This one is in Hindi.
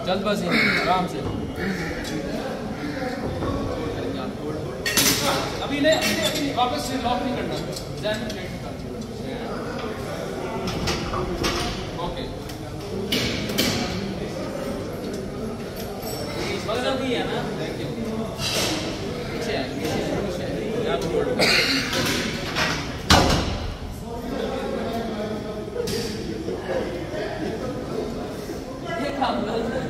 जल्दबाजी नहीं, आराम से। अभी नहीं, अभी वापस से लॉक नहीं करना, जैन में प्लेट निकाल। ओके, बदल दी है ना। Thank you. पीछे यहाँ पे बोर्ड ये काम